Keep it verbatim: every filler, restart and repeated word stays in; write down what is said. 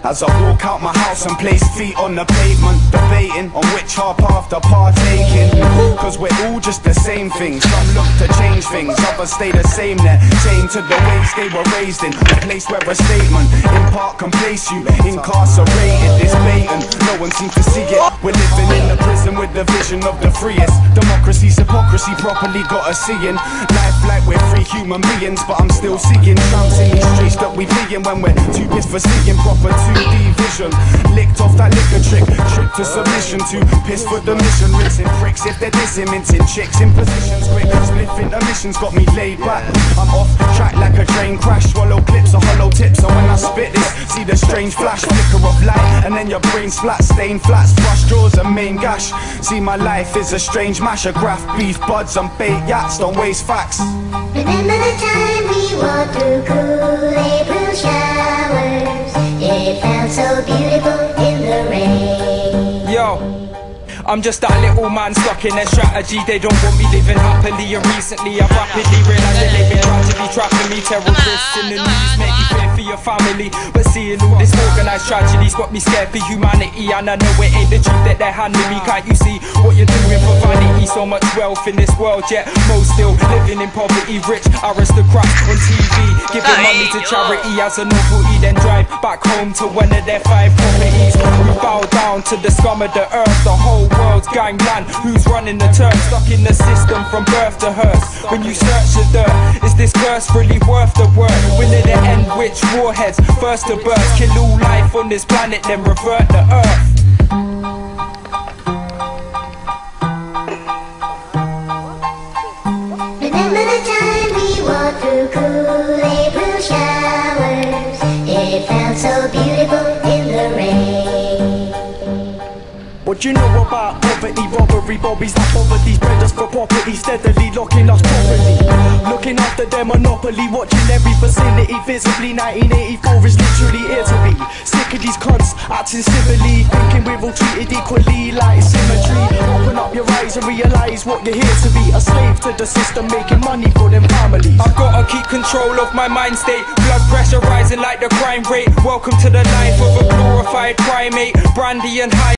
As I walk out my house and place feet on the pavement, debating on which half path to partake in. Cause we're all just the same thing. Some look to change things, others stay the same there, chained to the ways they were raised in. A place where a statement in part can place you incarcerated. This baiting, no one seems to see it. We're living in a prison with the vision of the freest. Democracy's hypocrisy properly got us seeing life like we're free human beings, but I'm still seeing tramps in these streets that we be in when we're too pissed for seeing proper two D vision. Licked off that liquor trick, trick to submission, to piss for the mission. Rinsing pricks if they're dissing, mincing chicks in positions quick. Spliff intermissions got me laid back. I'm off track like a train crash. Swallow clips or hollow tips, and when I spit this, see the strange flash, flicker of light, and then your brain's flat, stain flats, brush jaws and main gash. See, my life is a strange mash of graph, beef buds and bait yachts, don't waste facts. Remember the time we walked through cool April showers? It felt so beautiful in the rain. Yo, I'm just that little man stuck in their strategy. They don't want me living happily, and recently I've rapidly realised that they've been trying to be trapping me. Terrorists in the news make you fear for your family, but seeing all this organised tragedy's got me scared for humanity. And I know it ain't the truth that they're handing me. Can't you see what you're doing for vanity? So much wealth in this world, yet most still living in poverty. Rich aristocrats on T V giving money to charity as a novelty, then drive back home to one of their five properties. We bow down to the scum of the earth, the whole world's gangland. Who's running the turn? Stuck in the system from birth to hearse. When you search the dirt, is this curse really worth the word? When at the end, which warheads first to burst? Kill all life on this planet, then revert the earth. Remember the time we walked through cool April showers? It felt so beautiful in the rain. What you know about poverty, robbery, bobbies that bother these brothers for property, steadily locking us properly, looking after their monopoly, watching every vicinity visibly. Nineteen eighty-four is literally here to be. Sick of these cunts acting civilly, thinking we're all treated equally like symmetry. Open up your eyes and realise what you're here to be, a slave to the system, making money for them families. I've gotta keep control of my mind state, blood pressure rising like the crime rate. Welcome to the life of a glorified primate, brandy and high